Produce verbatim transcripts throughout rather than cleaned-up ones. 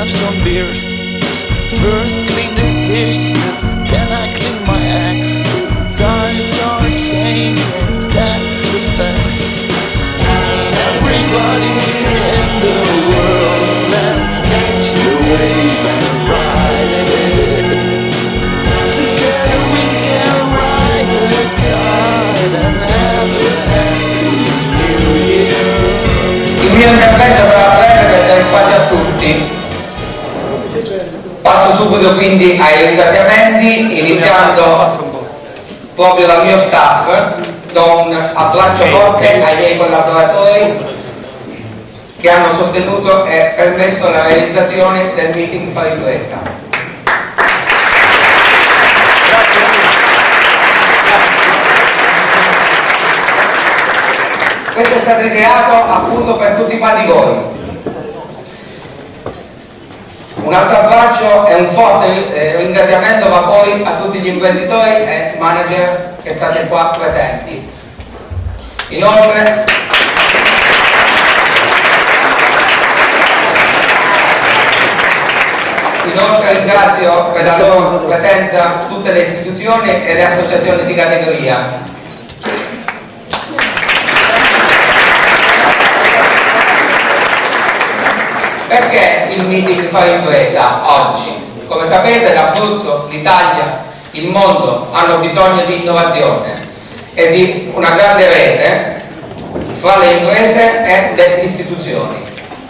have some beers. First clean the dishes, then I clean my act. Times are changing, that's a fact. Everybody in the world, let's catch the wave and ride it. Together we can ride the tide and have a happy new year. Il mio intervento sarà breve per dare spazio a tutti. Passo subito quindi ai ringraziamenti, iniziando proprio dal mio staff. Do un abbraccio forte ai miei collaboratori che hanno sostenuto e permesso la realizzazione del meeting Fare Impresa. Questo è stato creato appunto per tutti quanti voi. Un altro abbraccio e un forte eh, ringraziamento va poi a tutti gli imprenditori e manager che state qua presenti. Inoltre, inoltre ringrazio per la loro presenza tutte le istituzioni e le associazioni di categoria. Perché il meeting Fare Impresa oggi? Come sapete l'Abruzzo, l'Italia, il mondo hanno bisogno di innovazione e di una grande rete fra le imprese e le istituzioni.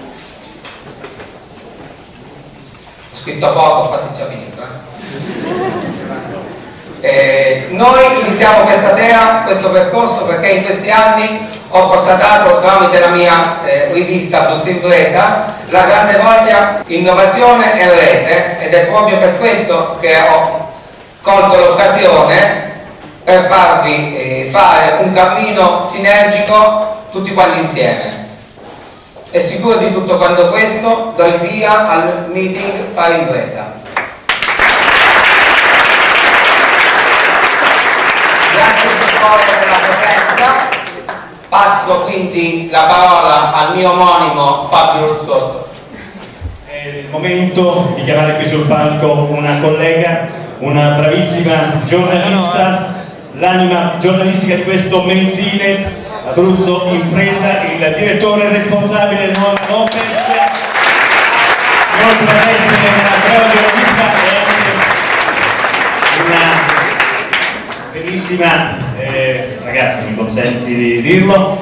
Ho scritto poco, quasi già finito. Eh? Eh, noi iniziamo questa sera questo percorso perché in questi anni ho constatato tramite la mia eh, rivista Abruzzo Impresa la grande voglia innovazione e rete, ed è proprio per questo che ho colto l'occasione per farvi eh, fare un cammino sinergico tutti quanti insieme. E sicuro di tutto quanto questo do il via al meeting Fare Impresa. Grazie per la presenza. Passo quindi la parola al mio omonimo Fabio Russoso. È il momento di chiamare qui sul palco una collega, una bravissima giornalista, l'anima giornalistica di questo mensile Abruzzo Impresa, il direttore responsabile del nuovo Nopes, oltre ad essere una brava giornalista è anche una bellissima eh, ragazza, mi consenti di dirlo,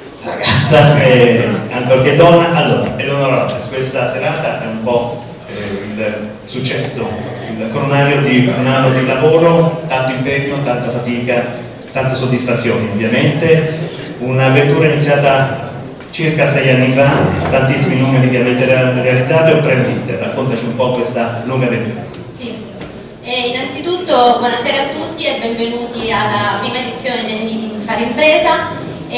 ragazza che ancorché donna. Allora, Eleonora Lopez, questa serata è un po' eh, il successo, il coronario di un anno di lavoro, tanto impegno, tanta fatica, tante soddisfazioni ovviamente, un'avventura iniziata circa sei anni fa, tantissimi numeri che avete realizzato e prendete. Raccontaci un po' questa lunga avventura. Sì. E innanzitutto buonasera a tutti e benvenuti alla prima edizione del meeting Fare Impresa.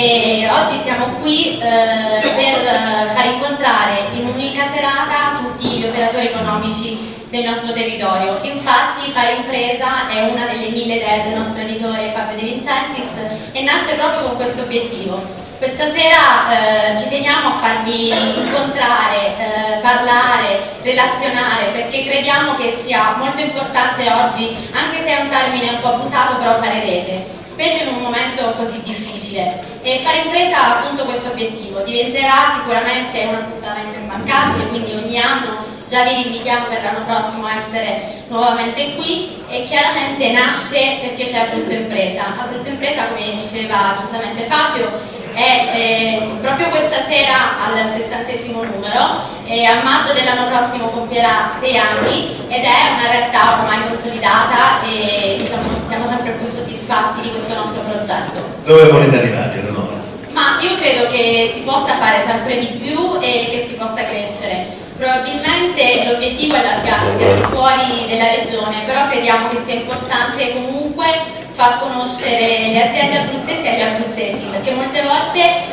E oggi siamo qui eh, per far incontrare in un'unica serata tutti gli operatori economici del nostro territorio. Infatti Fare Impresa è una delle mille idee del nostro editore Fabio De Vincentis e nasce proprio con questo obiettivo. Questa sera eh, ci teniamo a farvi incontrare, eh, parlare, relazionare, perché crediamo che sia molto importante oggi, anche se è un termine un po' abusato, però fare rete, specie in un momento così difficile. E Fare Impresa ha appunto questo obiettivo, diventerà sicuramente un appuntamento immancabile, quindi ogni anno già vi invitiamo per l'anno prossimo a essere nuovamente qui, e chiaramente nasce perché c'è Abruzzo Impresa. Abruzzo Impresa, come diceva giustamente Fabio, è eh, proprio questa sera al sessantesimo numero e a maggio dell'anno prossimo compierà sei anni ed è una realtà ormai consolidata e diciamo, siamo sempre più soddisfatti di questo nostro progetto. Dove volete arrivare, Eleonora? Ma io credo che si possa fare sempre di più e che si possa crescere. Probabilmente l'obiettivo è allargarsi anche fuori della regione, però crediamo che sia importante comunque far conoscere le aziende abruzzesi agli abruzzesi, perché molte volte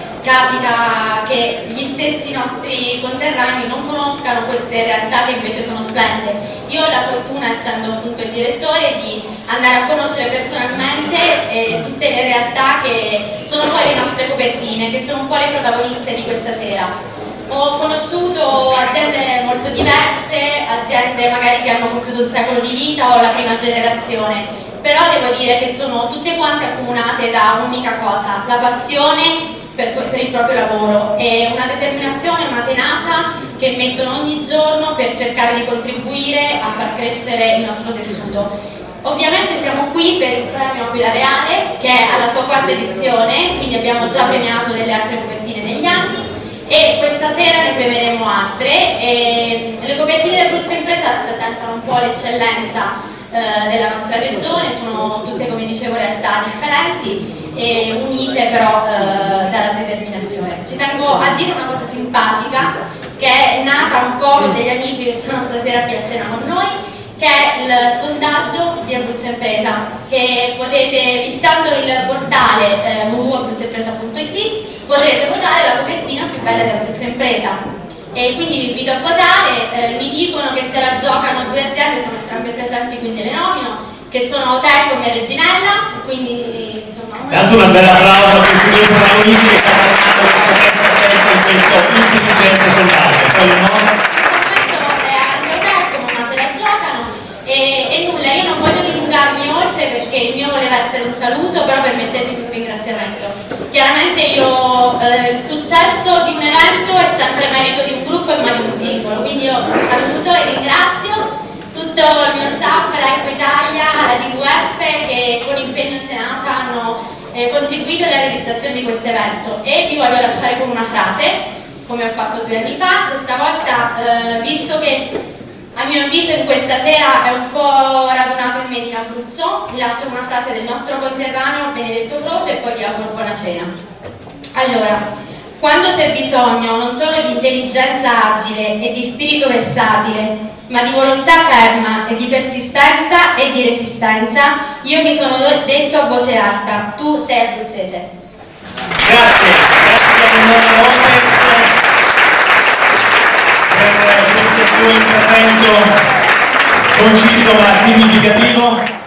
capita che gli stessi nostri conterranei non conoscano queste realtà che invece sono splendide. Io ho la fortuna, essendo appunto il direttore, di andare a conoscere personalmente eh, tutte le realtà che sono poi le nostre copertine, che sono un po' le protagoniste di questa sera. Ho conosciuto aziende molto diverse che hanno compiuto un secolo di vita o la prima generazione, però devo dire che sono tutte quante accomunate da un'unica cosa, la passione per, per il proprio lavoro e una determinazione, una tenacia che mettono ogni giorno per cercare di contribuire a far crescere il nostro tessuto. Ovviamente siamo qui per il premio Aquila Reale, che è alla sua quarta edizione, quindi abbiamo già premiato delle altre copertine negli anni e questa sera ne premieremo altre. E le copertine del Abruzzo Impresa rappresentano un po' l'eccellenza eh, della nostra regione, sono tutte, come dicevo, realtà differenti e unite però eh, dalla determinazione. Ci tengo a dire una cosa simpatica che è nata un po' con degli amici che sono stasera qui a cena con noi, che è il sondaggio di Abruzzo Impresa, che potete, visitando il portale eh, w w w punto abruzzo impresa punto i t, potete votare la copertina più bella di Abruzzo Impresa. E quindi vi invito a votare. Eh, mi dicono che se la giocano due aziende, sono entrambe presenti, quindi le nomino, che sono Telcom e Reginella, quindi insomma... Tanto una bella applauso a questi due protagonisti che stanno parlando in questo intelligente sondaggio. Poi il nome... E, e nulla, io non voglio dilungarmi oltre perché il mio voleva essere un saluto, però permettetemi un ringraziamento. Chiaramente io eh, il successo di un evento è sempre merito di un gruppo e mai di un singolo, quindi io saluto e ringrazio tutto il mio staff, l'Eco Italia, la D V F, che con impegno e tenacia hanno eh, contribuito alla realizzazione di questo evento. E vi voglio lasciare con una frase, come ho fatto due anni fa. Questa volta, eh, visto che a mio avviso in questa sera è un po' radunato il Made in Abruzzo, vi lascio una frase del nostro conterraneo Benedetto Croce e poi vi auguro buona cena. Allora, quando c'è bisogno non solo di intelligenza agile e di spirito versatile, ma di volontà ferma e di persistenza e di resistenza, io mi sono detto a voce alta: tu sei abruzzese. Grazie, grazie a Simone Lopez per questo suo intervento conciso ma significativo.